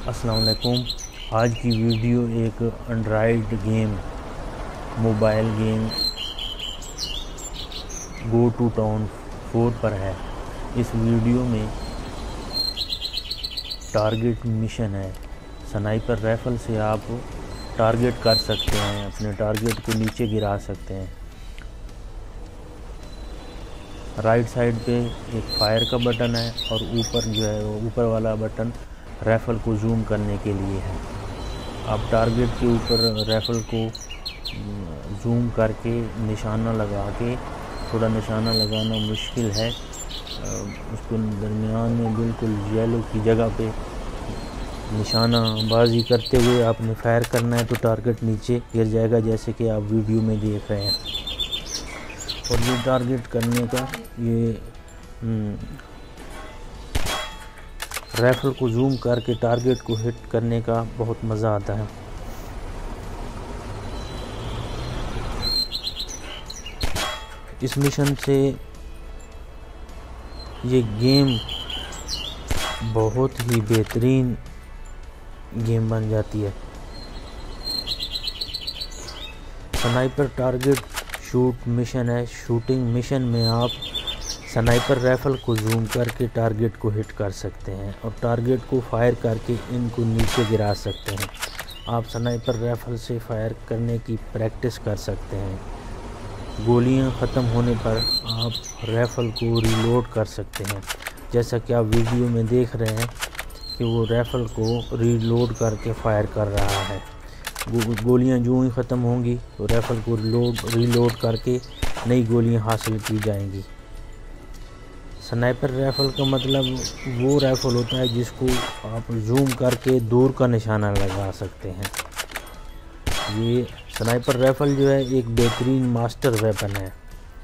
अस्सलाम वालेकुम। आज की वीडियो एक Android game, mobile game go to town 4 पर है। इस वीडियो में टारगेट मिशन है। स्नाइपर राइफल से आप टारगेट कर सकते हैं, अपने टारगेट को नीचे गिरा सकते हैं। राइट साइड पे एक फायर का बटन है और ऊपर जो है वो ऊपर वाला बटन राइफ़ल को जूम करने के लिए है। आप टारगेट के ऊपर राइफ़ल को जूम करके निशाना लगा के, थोड़ा निशाना लगाना मुश्किल है, उसको दरमियान में बिल्कुल येलो की जगह पे निशाना बाजी करते हुए आपने फायर करना है तो टारगेट नीचे गिर जाएगा, जैसे कि आप वीडियो में देख रहे हैं। और ये टारगेट करने का ये राइफ़ल को जूम करके टारगेट को हिट करने का बहुत मज़ा आता है। इस मिशन से ये गेम बहुत ही बेहतरीन गेम बन जाती है। स्नाइपर टारगेट शूट मिशन है। शूटिंग मिशन में आप स्नाइपर राइफ़ल को जूम करके टारगेट को हिट कर सकते हैं और टारगेट को फायर करके इनको नीचे गिरा सकते हैं। आप स्नाइपर राइफ़ल से फायर करने की प्रैक्टिस कर सकते हैं। गोलियां ख़त्म होने पर आप राइफ़ल को रीलोड कर सकते हैं, जैसा कि आप वीडियो में देख रहे हैं कि वो राइफ़ल को रीलोड करके फायर कर रहा है। गोलियां जो ही ख़त्म होंगी तो राइफ़ल को रीलोड करके नई गोलियां हासिल की जाएंगी। स्नाइपर राइफ़ल का मतलब वो राइफ़ल होता है जिसको आप जूम करके दूर का निशाना लगा सकते हैं। ये स्नाइपर राइफ़ल जो है एक बेहतरीन मास्टर वेपन है।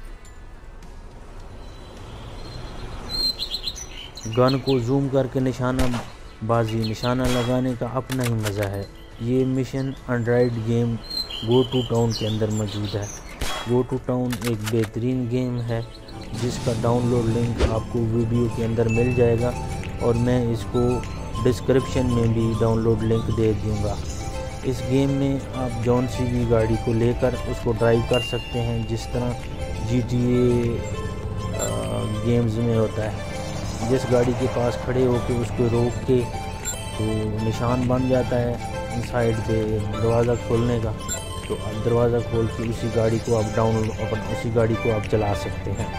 गन को जूम करके निशाना लगाने का अपना ही मज़ा है। ये mission Android game go to town के अंदर मौजूद है। गो टू टाउन एक बेहतरीन गेम है जिसका डाउनलोड लिंक आपको वीडियो के अंदर मिल जाएगा और मैं इसको डिस्क्रिप्शन में भी डाउनलोड लिंक दे दूँगा। इस गेम में आप जौन सी भी गाड़ी को लेकर उसको ड्राइव कर सकते हैं, जिस तरह GTA गेम्स में होता है। जिस गाड़ी के पास खड़े होकर उसको रोक के तो निशान बन जाता है साइड पे दरवाज़ा खोलने का, तो आप दरवाज़ा खोल के उसी गाड़ी को आप चला सकते हैं।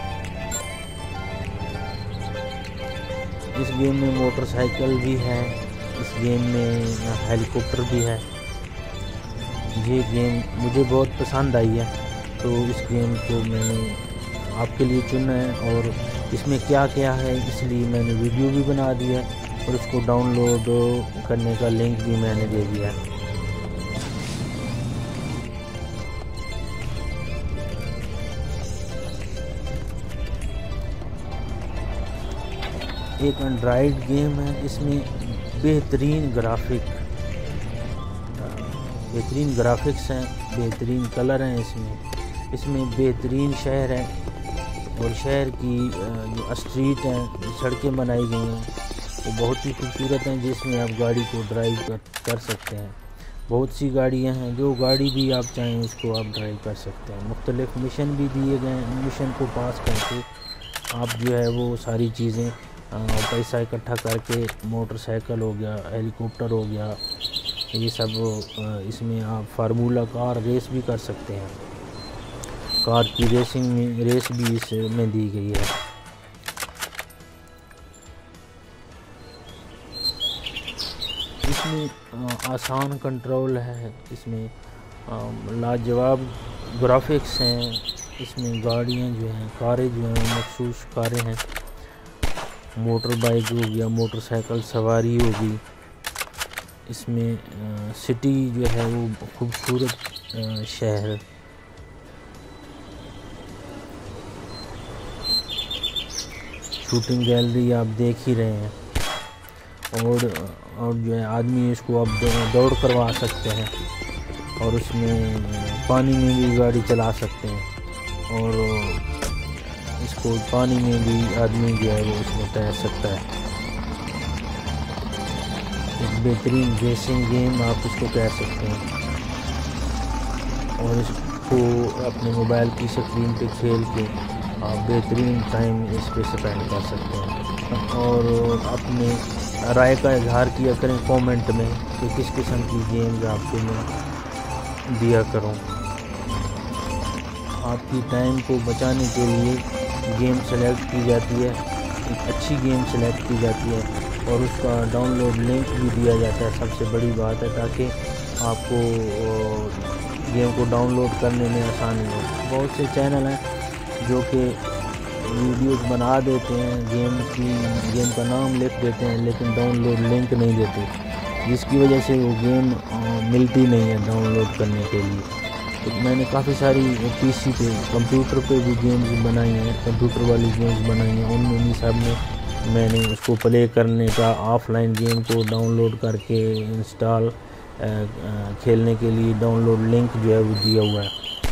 इस गेम में मोटरसाइकिल भी है, इस गेम में हेलीकॉप्टर भी है। ये गेम मुझे बहुत पसंद आई है, तो इस गेम को मैंने आपके लिए चुना है और इसमें क्या क्या है इसलिए मैंने वीडियो भी बना दी है और उसको डाउनलोड करने का लिंक भी मैंने दे दिया है। एक एंड्रॉयड गेम है, इसमें बेहतरीन ग्राफिक्स हैं, बेहतरीन कलर हैं। इसमें बेहतरीन शहर है और शहर की जो स्ट्रीट हैं, सड़कें बनाई गई हैं वो बहुत ही खूबसूरत हैं, जिसमें आप गाड़ी को ड्राइव कर सकते हैं। बहुत सी गाड़ियां हैं, जो गाड़ी भी आप चाहें उसको आप ड्राइव कर सकते हैं। मुख्तलिफ मिशन भी दिए गए हैं, मिशन को पास करके आप जो है वो सारी चीज़ें पैसा इकट्ठा करके मोटरसाइकिल हो गया, हेलीकॉप्टर हो गया, ये सब इसमें आप फार्मूला कार रेस भी कर सकते हैं। कार की रेस भी इसमें दी गई है। इसमें आसान कंट्रोल है, इसमें लाजवाब ग्राफिक्स हैं। इसमें गाड़ियाँ जो हैं, कारें जो हैं, मखसूस कारें हैं। मोटर बाइक हो गया, मोटरसाइकिल सवारी होगी। इसमें सिटी जो है वो खूबसूरत शहर, शूटिंग गैलरी आप देख ही रहे हैं। और जो है आदमी इसको आप दौड़ करवा सकते हैं और उसमें पानी में भी गाड़ी चला सकते हैं और इसको पानी में भी आदमी जो है वो उसमें तैर सकता है। एक बेहतरीन रेसिंग गेम आप इसको कह सकते हैं, और इसको अपने मोबाइल की स्क्रीन पे खेल के आप बेहतरीन टाइम इस पे स्पेंड कर सकते हैं। और अपने राय का इजहार किया करें कमेंट में कि किस किस्म की गेम्स आपको मैं दिया करूं। आपकी टाइम को बचाने के लिए गेम सेलेक्ट की जाती है, एक अच्छी गेम सेलेक्ट की जाती है और उसका डाउनलोड लिंक भी दिया जाता है। सबसे बड़ी बात है ताकि आपको गेम को डाउनलोड करने में आसानी हो। बहुत से चैनल हैं जो कि वीडियोस बना देते हैं, गेम का नाम लिख देते हैं लेकिन डाउनलोड लिंक नहीं देते, जिसकी वजह से वो गेम मिलती नहीं है डाउनलोड करने के लिए। तो मैंने काफ़ी सारी पीसी पे, कंप्यूटर पे भी गेम्स बनाई हैं, कंप्यूटर वाली गेम्स बनाई हैं, उनमें सब में मैंने उसको प्ले करने का ऑफलाइन गेम को डाउनलोड करके इंस्टॉल खेलने के लिए डाउनलोड लिंक जो है वो दिया हुआ है।